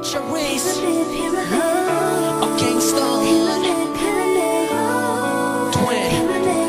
Charisse, Kingston, Twin,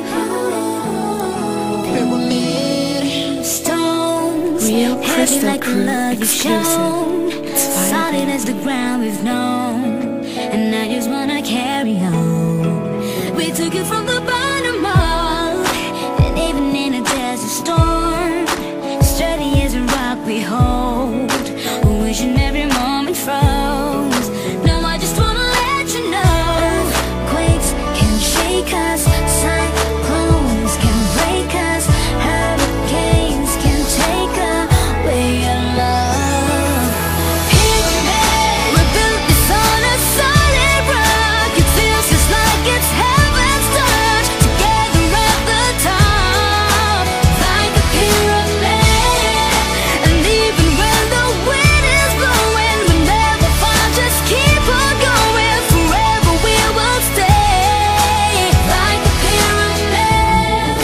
Pyramid, stones, Real heavy Crystal like the Crew love you've shown, solid as the ground we've known, and I just wanna carry on. We took it from the bottom up, and even in a desert storm, steady as a rock we hold, wishing every moment froze. Now I just wanna let you know, quakes can shake us, cyclones can break us, hurricanes can take away your love. We built this on a solid rock. It feels just like it's heaven's touch. Together at the top, like a pyramid. And even when the wind is blowing, we never fall, just keep on going. Forever we will stay, like a pyramid.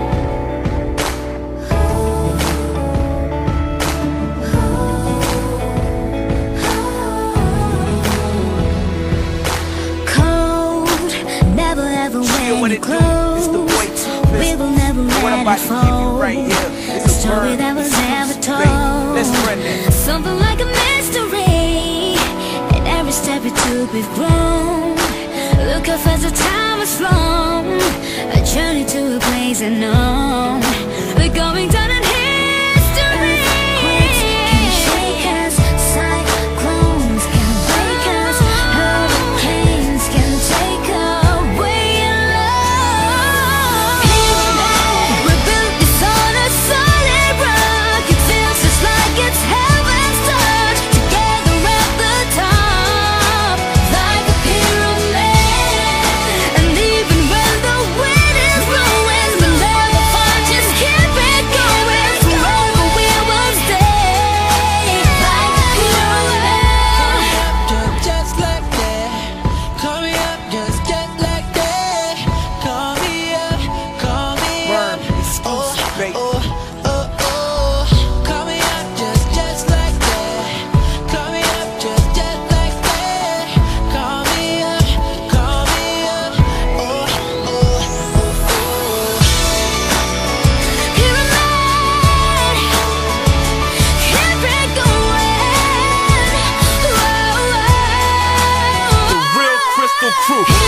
Cold, never ever wear clothes. We will never let it fold. A story that was never told. Something like a mystery. At every step we took, we've grown. Look how fast the time has flown. A journey to a place unknown. We're going down in history. Earthquakes can shake us, cyclones can break us, hurricanes can take away your love. We built this on a solid rock. It feels just like it's heaven's touch. Together at the top, like a pyramid. And even when the wind is blowing, we'll never fall, just keep it going. Forever we will stay, like a pyramid. just like that. Call me up, just like that. Call me up, call me up. Oh, oh, oh, oh. Call me up, just like that. Call me up, just like that. Call me up, call me up. Oh, oh, oh, oh. Pyramid, keep it going. The Real Crystal Crew.